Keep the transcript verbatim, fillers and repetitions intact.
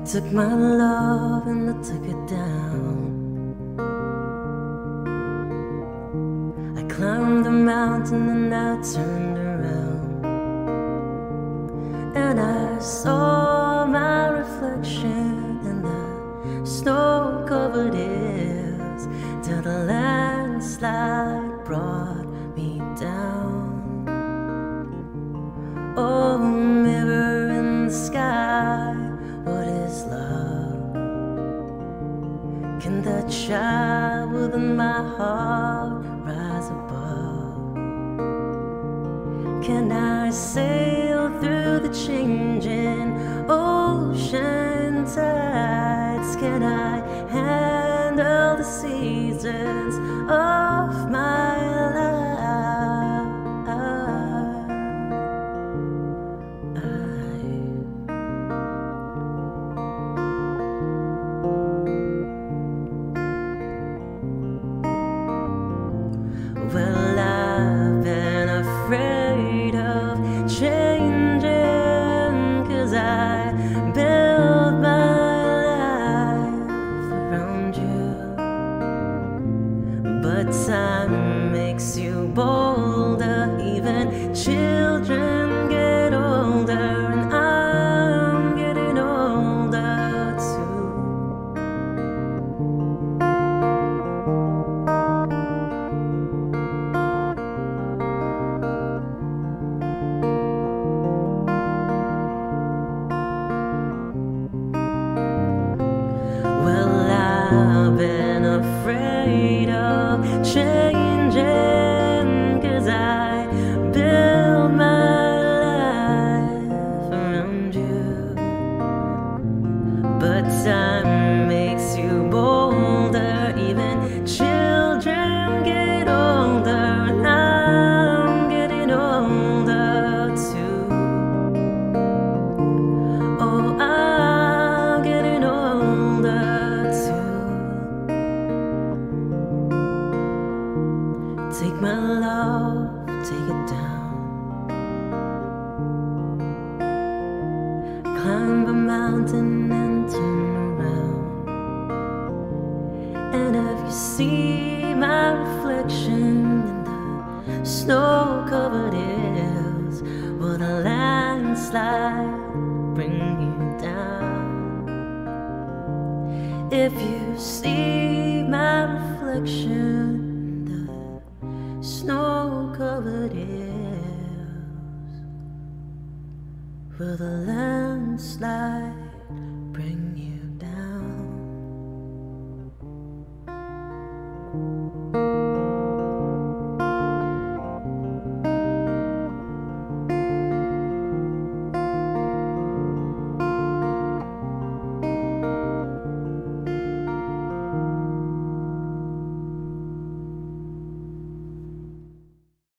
Took my love and I took it down. I climbed the mountain and I turned around, and I saw my reflection in the snow-covered hills, till the landslide brought me down. Oh, mirror in the sky, what is love? Can that child within my heart rise above? Can I sail through the changing ocean tides? Can I handle the seasons of my life? Well, I've been afraid of changing, 'cause I built my life around you. But time makes you bolder, even children get older, and I'm getting older too. I've been afraid of changing, 'cause I built my life around you. But time makes you bolder, even children get older, and I'm getting older too. Oh, I'm getting older too. Take my love, take it down. Climb a mountain and turn around, and if you see my reflection in the snow-covered hills, will the landslide bring you down? If you see my reflection, snow-covered hills, will the landslide bring you